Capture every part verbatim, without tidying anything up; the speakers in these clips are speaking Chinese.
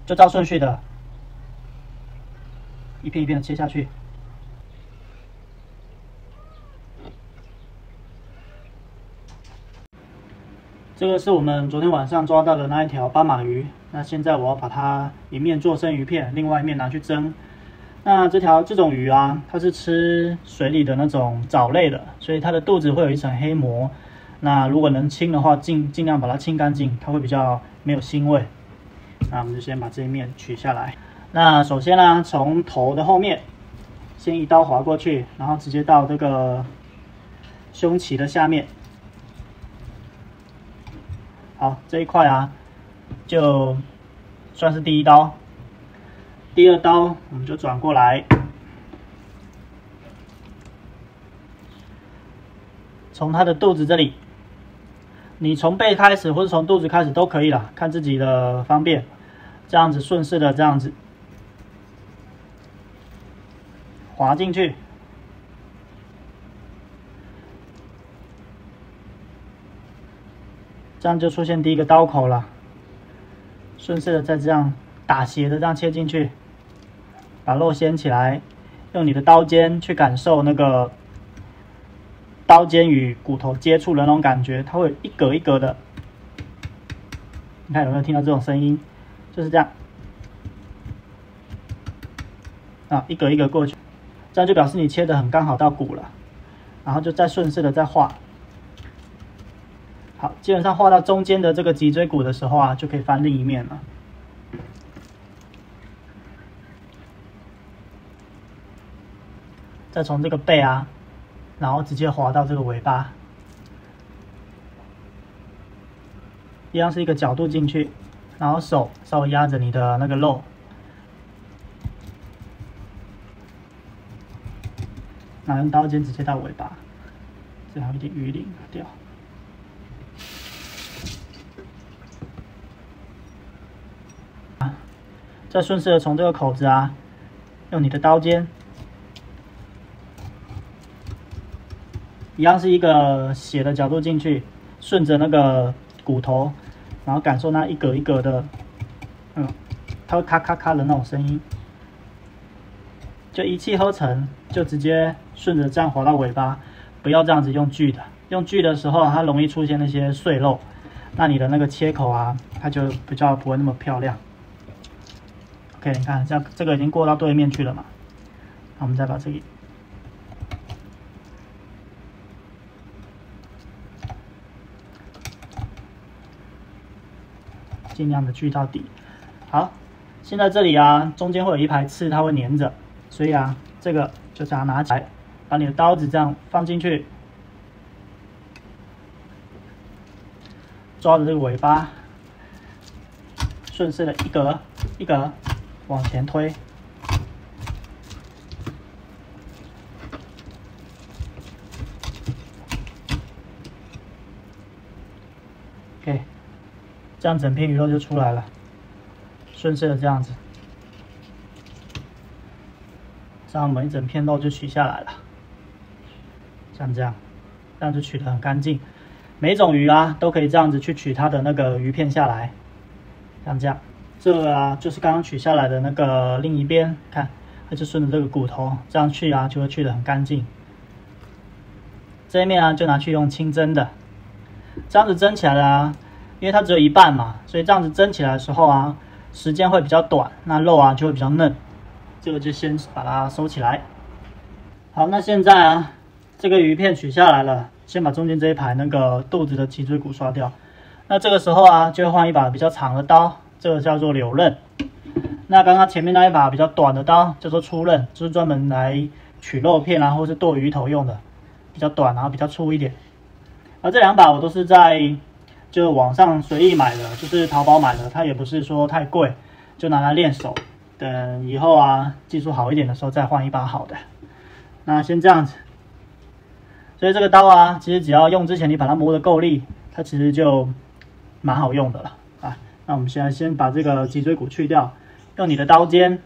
就照顺序的，一片一片的切下去。这个是我们昨天晚上抓到的那一条斑马鱼，那现在我要把它一面做生鱼片，另外一面拿去蒸。那这条这种鱼啊，它是吃水里的那种藻类的，所以它的肚子会有一层黑膜。那如果能清的话，尽尽量把它清干净，它会比较没有腥味。那我们就先把这一面取下来。那首先呢，从头的后面先一刀划过去，然后直接到这个胸鳍的下面。好，这一块啊，就算是第一刀。第二刀我们就转过来，从它的肚子这里，你从背开始或者从肚子开始都可以啦，看自己的方便。这样子顺势的这样子滑进去。这样就出现第一个刀口了，顺势的再这样打斜的这样切进去，把肉掀起来，用你的刀尖去感受那个刀尖与骨头接触的那种感觉，它会一格一格的。你看有没有听到这种声音？就是这样，啊，一格一格过去，这样就表示你切的很刚好到骨了，然后就再顺势的再画。好，基本上画到中间的这个脊椎骨的时候啊，就可以翻另一面了。再从这个背啊，然后直接滑到这个尾巴，一样是一个角度进去，然后手稍微压着你的那个肉，然后用刀尖直接到尾巴，这还有一点鱼鳞掉。再顺势的从这个口子啊，用你的刀尖，一样是一个斜的角度进去，顺着那个骨头，然后感受那一格一格的，嗯，它会咔咔咔的那种声音，就一气呵成，就直接顺着这样滑到尾巴，不要这样子用锯的，用锯的时候它容易出现那些碎肉，那你的那个切口啊，它就比较不会那么漂亮。OK， 你看，这样这个已经过到对面去了嘛？那我们再把这里尽量的锯到底。好，现在这里啊，中间会有一排刺，它会粘着，所以啊，这个就这样拿起来，把你的刀子这样放进去，抓着这个尾巴，顺势的一格一格往前推。OK， 这样整片鱼肉就出来了，顺势的这样子，这样我们一整片肉就取下来了，像这样，这样就取得很干净。每种鱼啊都可以这样子去取它的那个鱼片下来，像这样。这个啊就是刚刚取下来的那个另一边，看，它就顺着这个骨头这样去啊，就会去得很干净。这一面啊就拿去用清蒸的，这样子蒸起来啊，因为它只有一半嘛，所以这样子蒸起来的时候啊，时间会比较短，那肉啊就会比较嫩。这个就先把它收起来。好，那现在啊，这个鱼片取下来了，先把中间这一排那个肚子的脊椎骨刷掉。那这个时候啊，就会换一把比较长的刀，这个叫做柳刃。那刚刚前面那一把比较短的刀叫做粗刃，就是专门来取肉片啊，或是剁鱼头用的，比较短，然后比较粗一点。而这两把我都是在就网上随意买的，就是淘宝买的，它也不是说太贵，就拿来练手。等以后啊技术好一点的时候再换一把好的。那先这样子。所以这个刀啊，其实只要用之前你把它磨得够力，它其实就蛮好用的了啊。那我们现在先把这个脊椎骨去掉，用你的刀尖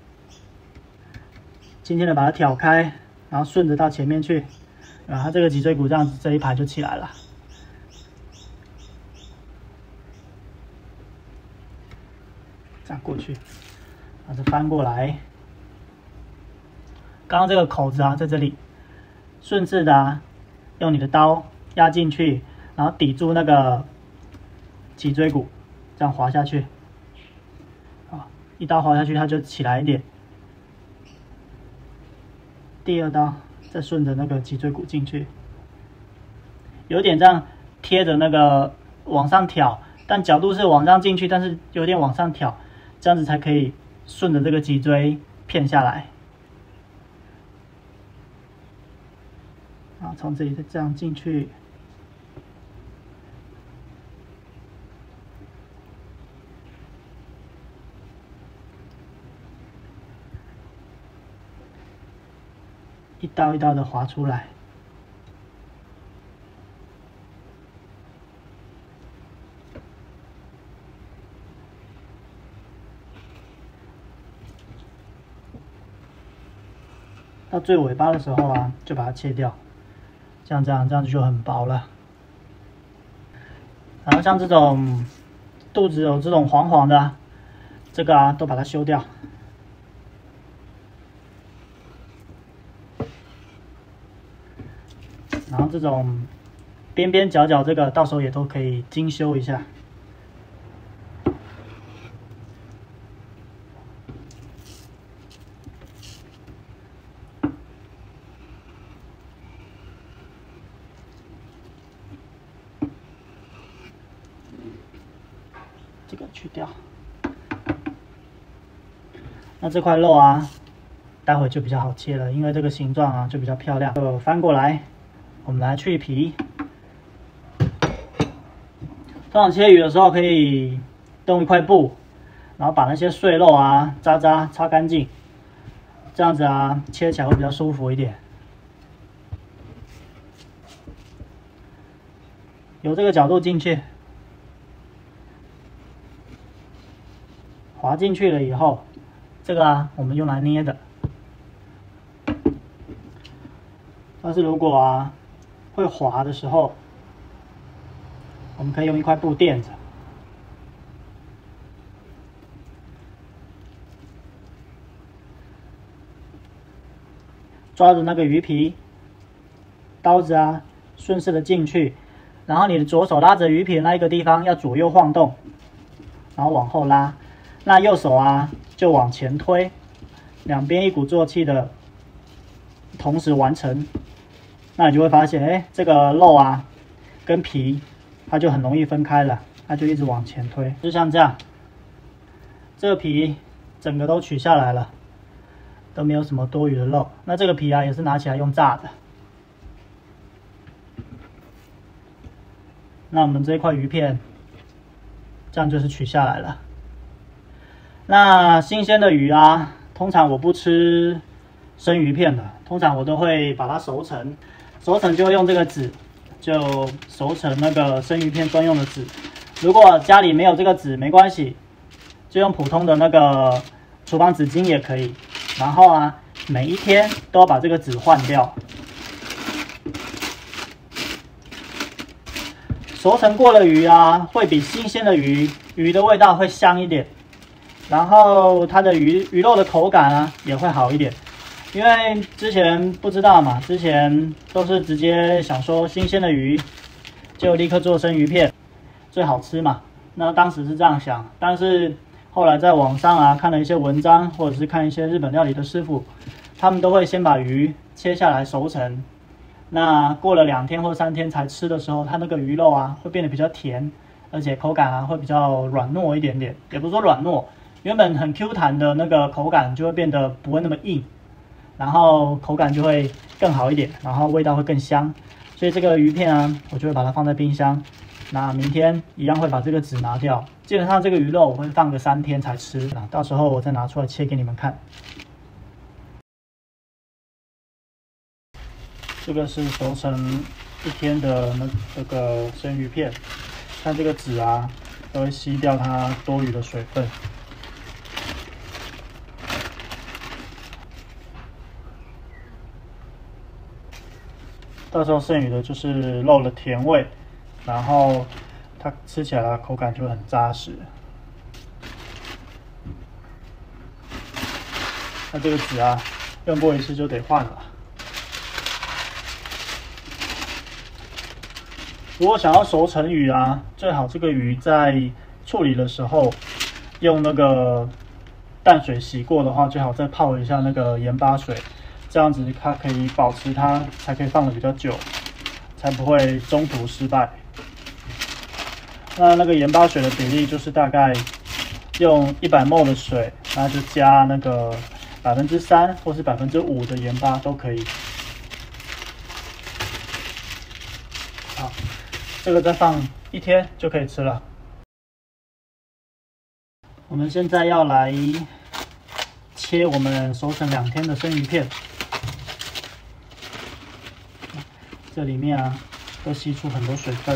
轻轻的把它挑开，然后顺着到前面去，然后它这个脊椎骨这样子这一排就起来了。 这样过去，把这翻过来。刚刚这个口子啊，在这里，顺势的啊，用你的刀压进去，然后抵住那个脊椎骨，这样滑下去。啊，一刀滑下去，它就起来一点。第二刀再顺着那个脊椎骨进去，有点这样贴着那个往上挑，但角度是往上进去，但是有点往上挑，这样子才可以顺着这个脊椎片下来。啊，从这里再这样进去，一刀一刀的划出来。到最尾巴的时候啊，就把它切掉。像这样，这样子就很薄了。然后像这种肚子有这种黄黄的，这个啊都把它修掉。然后这种边边角角这个，到时候也都可以精修一下。这个去掉，那这块肉啊，待会就比较好切了，因为这个形状啊就比较漂亮。就翻过来，我们来去皮。通常切鱼的时候可以用一块布，然后把那些碎肉啊、渣渣擦干净，这样子啊切起来会比较舒服一点。由这个角度进去。滑进去了以后，这个啊，我们用来捏的。但是如果啊会滑的时候，我们可以用一块布垫着，抓着那个鱼皮，刀子啊顺势的进去，然后你的左手拉着鱼皮的那一个地方要左右晃动，然后往后拉。那右手啊，就往前推，两边一鼓作气的同时完成，那你就会发现，哎，这个肉啊跟皮它就很容易分开了，它就一直往前推，就像这样，这个皮整个都取下来了，都没有什么多余的肉。那这个皮啊也是拿起来用炸的。那我们这一块鱼片，这样就是取下来了。那新鲜的鱼啊，通常我不吃生鱼片的，通常我都会把它熟成，熟成就用这个纸，就熟成那个生鱼片专用的纸。如果家里没有这个纸，没关系，就用普通的那个厨房纸巾也可以。然后啊，每一天都要把这个纸换掉。熟成过的鱼啊，会比新鲜的鱼鱼的味道会香一点。然后它的鱼鱼肉的口感啊也会好一点，因为之前不知道嘛，之前都是直接想说新鲜的鱼就立刻做生鱼片最好吃嘛，那当时是这样想，但是后来在网上啊看了一些文章，或者是看一些日本料理的师傅，他们都会先把鱼切下来熟成，那过了两天或三天才吃的时候，它那个鱼肉啊会变得比较甜，而且口感啊会比较软糯一点点，也不是说软糯。原本很 Q 弹的那个口感就会变得不会那么硬，然后口感就会更好一点，然后味道会更香。所以这个鱼片啊，我就会把它放在冰箱。那明天一样会把这个纸拿掉。基本上这个鱼肉我会放个三天才吃，到时候我再拿出来切给你们看。这个是熟成一天的那这个生鱼片，看这个纸啊，都会吸掉它多余的水分。到时候剩余的就是肉的甜味，然后它吃起来的口感就会很扎实。 那这个纸啊，用过一次就得换了。如果想要熟成鱼啊，最好这个鱼在处理的时候用那个淡水洗过的话，最好再泡一下那个盐巴水，这样子它可以保持它才可以放的比较久，才不会中途失败。那那个盐巴水的比例就是大概用一百 毫升 的水，那就加那个百分之三或是百分之五的盐巴都可以。好，这个再放一天就可以吃了。我们现在要来切我们熟成两天的生鱼片，这里面啊都吸出很多水分。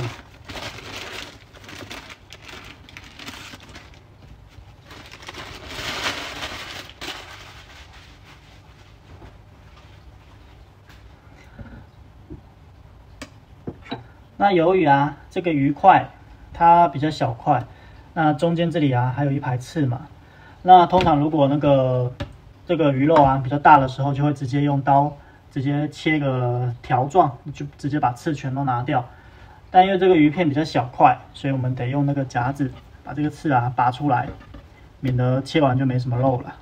那由于啊这个鱼块它比较小块，那中间这里啊还有一排刺嘛，那通常如果那个这个鱼肉啊比较大的时候，就会直接用刀直接切个条状，就直接把刺全都拿掉。但因为这个鱼片比较小块，所以我们得用那个夹子把这个刺啊拔出来，免得切完就没什么肉了。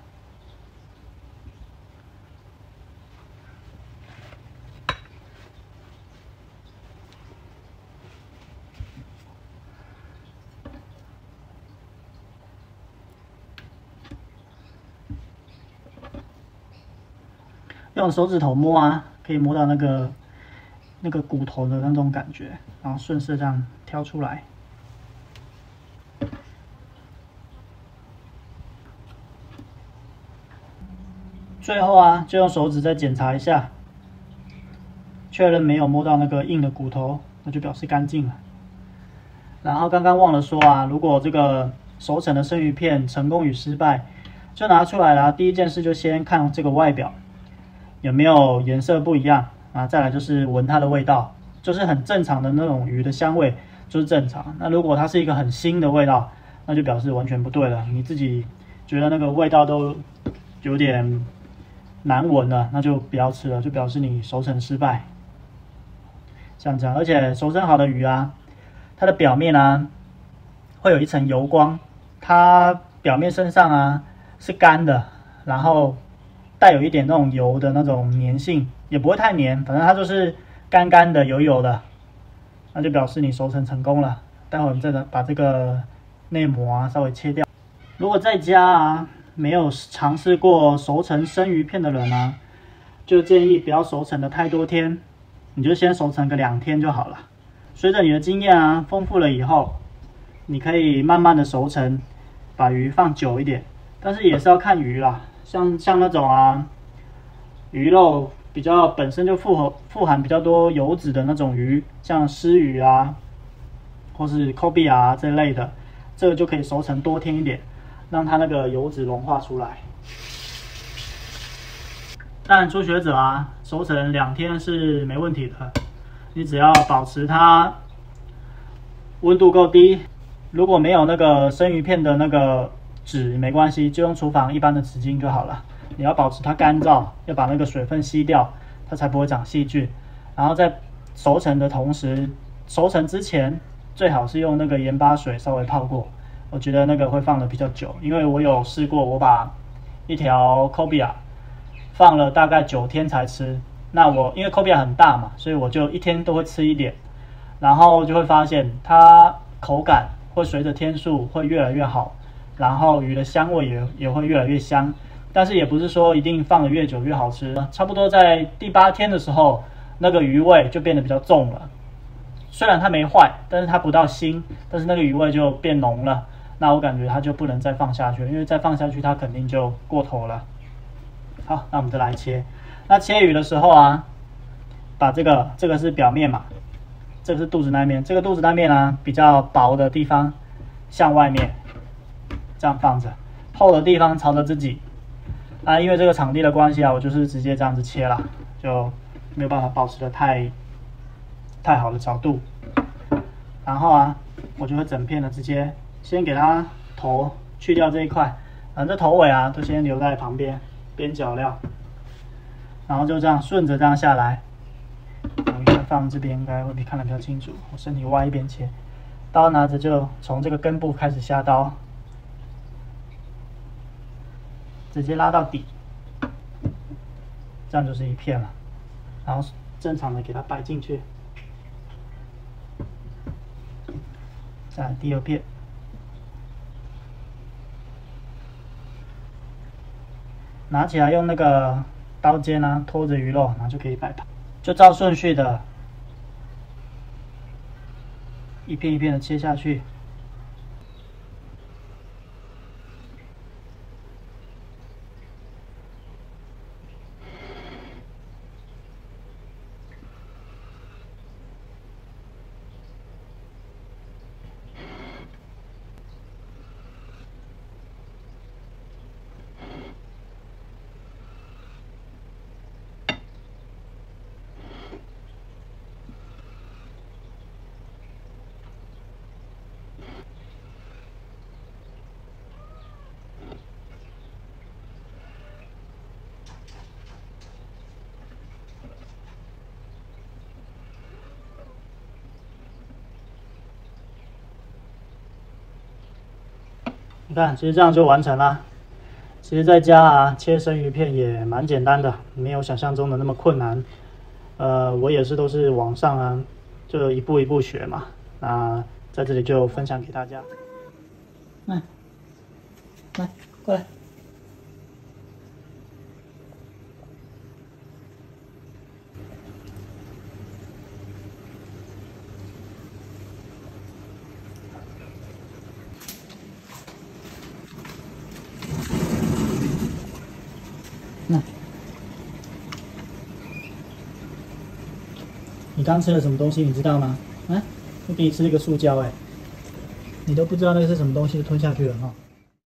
用手指头摸啊，可以摸到那个那个骨头的那种感觉，然后顺势这样挑出来。最后啊，就用手指再检查一下，确认没有摸到那个硬的骨头，那就表示干净了。然后刚刚忘了说啊，如果这个熟成的生鱼片成功与失败，就拿出来了。第一件事就先看这个外表。有没有颜色不一样啊？再来就是闻它的味道，就是很正常的那种鱼的香味，就是正常。那如果它是一个很腥的味道，那就表示完全不对了。你自己觉得那个味道都有点难闻了，那就不要吃了，就表示你熟成失败。像这样，而且熟成好的鱼啊，它的表面啊会有一层油光，它表面身上啊是干的，然后带有一点那种油的那种粘性，也不会太黏，反正它就是干干的、油油的，那就表示你熟成成功了。待会我们再把这个内膜啊稍微切掉。如果在家啊没有尝试过熟成生鱼片的人啊，就建议不要熟成的太多天，你就先熟成个两天就好了。随着你的经验啊丰富了以后，你可以慢慢的熟成，把鱼放久一点，但是也是要看鱼啦。像像那种啊，鱼肉比较本身就富合富含比较多油脂的那种鱼，像狮鱼啊，或是 cobia 啊这类的，这个就可以熟成多天一点，让它那个油脂融化出来。当然，初学者啊，熟成两天是没问题的，你只要保持它温度够低，如果没有那个生鱼片的那个纸没关系，就用厨房一般的纸巾就好了。你要保持它干燥，要把那个水分吸掉，它才不会长细菌。然后在熟成的同时，熟成之前最好是用那个盐巴水稍微泡过，我觉得那个会放的比较久。因为我有试过，我把一条 cobia 放了大概九天才吃。那我因为 cobia 很大嘛，所以我就一天都会吃一点，然后就会发现它口感会随着天数会越来越好。然后鱼的香味也也会越来越香，但是也不是说一定放的越久越好吃。差不多在第八天的时候，那个鱼味就变得比较重了。虽然它没坏，但是它不到腥，但是那个鱼味就变浓了。那我感觉它就不能再放下去了，因为再放下去它肯定就过头了。好，那我们再来切。那切鱼的时候啊，把这个这个是表面嘛，这个是肚子那面，这个肚子那面啊比较薄的地方向外面。这样放着，厚的地方朝着自己。啊，因为这个场地的关系啊，我就是直接这样子切了，就没有办法保持的太太好的角度。然后啊，我就会整片的直接先给它头去掉这一块，反正头尾啊都先留在旁边， 边角料，然后就这样顺着这样下来。我应该放这边应该会比看得比较清楚。我身体歪一边切，刀拿着就从这个根部开始下刀，直接拉到底，这样就是一片了。然后正常的给它摆进去。再来第二片。 拿起来用那个刀尖啊拖着鱼肉，然后就可以摆盘，就照顺序的，一片一片的切下去。你看，其实这样就完成啦。其实在家啊，切生鱼片也蛮简单的，没有想象中的那么困难。呃，我也是都是网上啊，就一步一步学嘛。那在这里就分享给大家。来，来，过来。 那，你刚吃了什么东西？你知道吗？啊，我给你吃了个塑胶，哎，你都不知道那个是什么东西，就吞下去了哈。